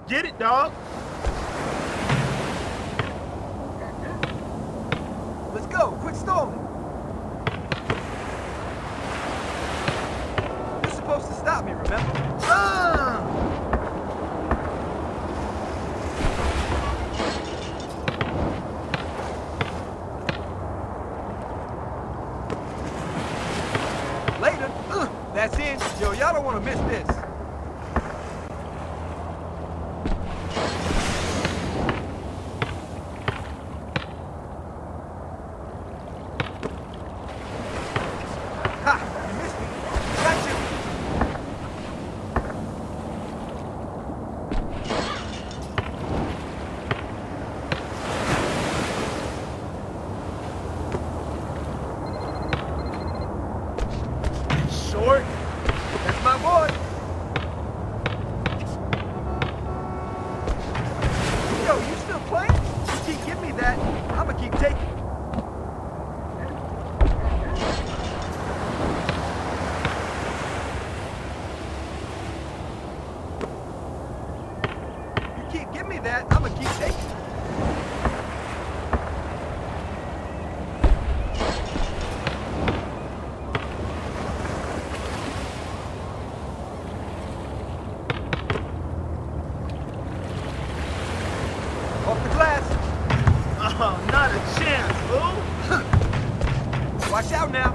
Get it, dog. Let's go. Quit stalling. You're supposed to stop me, remember? Later. That's it. Yo, y'all don't want to miss this. Ha! You missed me. Got you. Short. That's my boy. Yo, you still playing? You keep giving me that, I'ma keep taking it. You keep giving me that, I'ma keep taking it. Off the glass. Oh, not a chance, fool. Watch out now.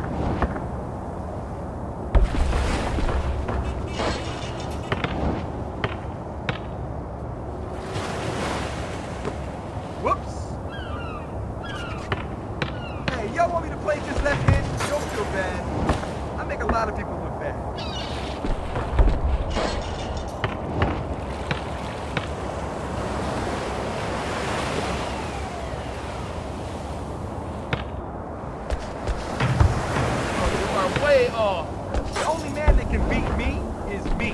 Whoops. Hey, y'all want me to play just left hand? Don't feel bad. I make a lot of people look bad. You are way off. The only man that can beat me is me.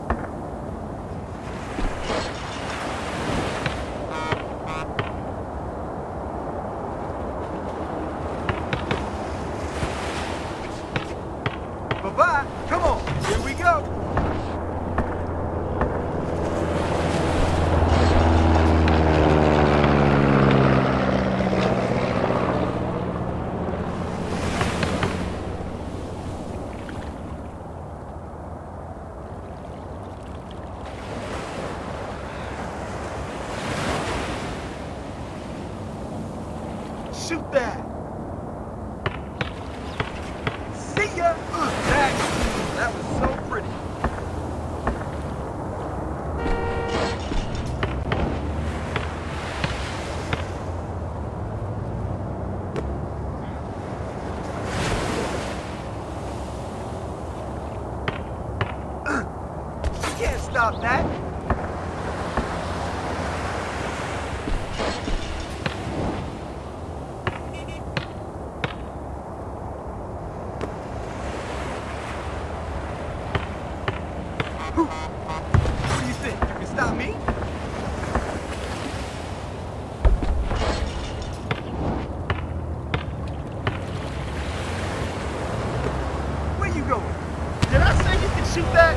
Bye-bye. Come on. Here we go. Shoot that. See ya. That was so pretty. You can't stop that. What do you think? You can stop me? Where you going? Did I say you can shoot that?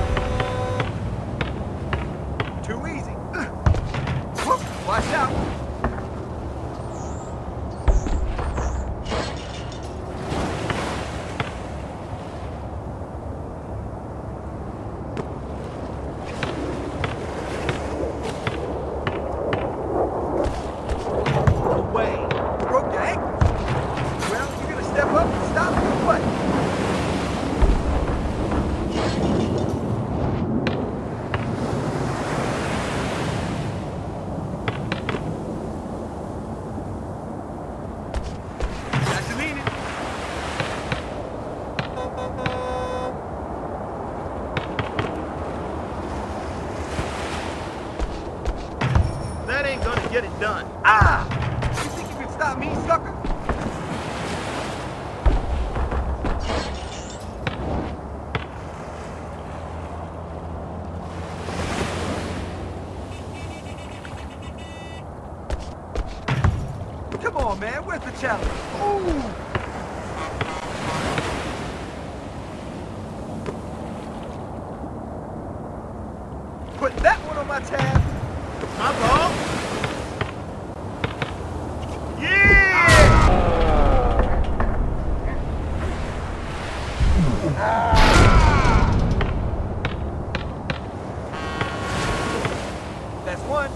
Too easy. Whoop, watch out. Away. Broke your ankle. Well, you're gonna step up and stop me or what? Got you leaning. That ain't gonna get it done. Ah! You think you can stop me, sucker? Come on, man. Where's the challenge? Ooh! Put that one on my tab. That's one.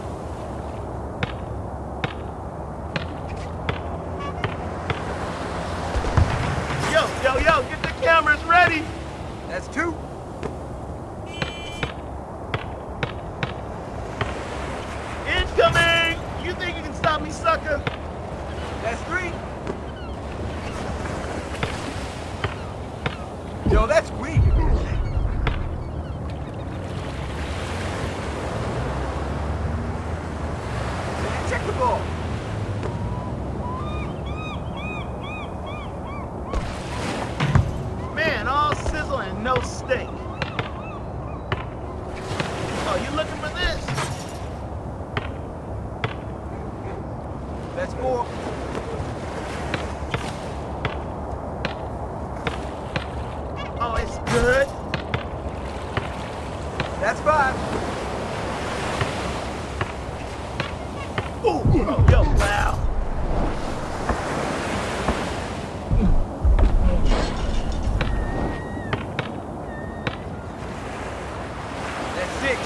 Yo, get the cameras ready! That's two. Incoming! You think you can stop me, sucker? That's three. Yo, that's weak. Man, check the ball. Man, all sizzle and no steak. Oh, you looking for this? That's four. Oh, it's good. That's five. Ooh, oh, yo, wow. That's six.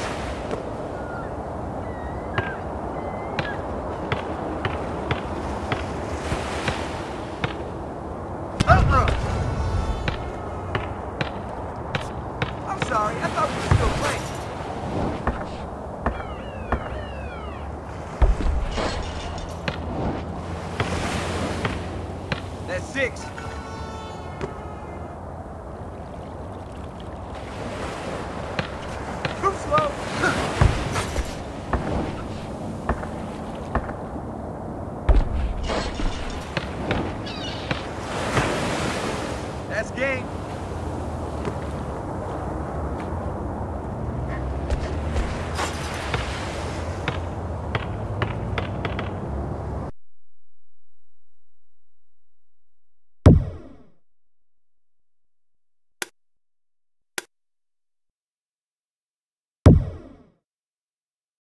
I'm sorry, I thought we were still playing. That's six. Too slow. That's game.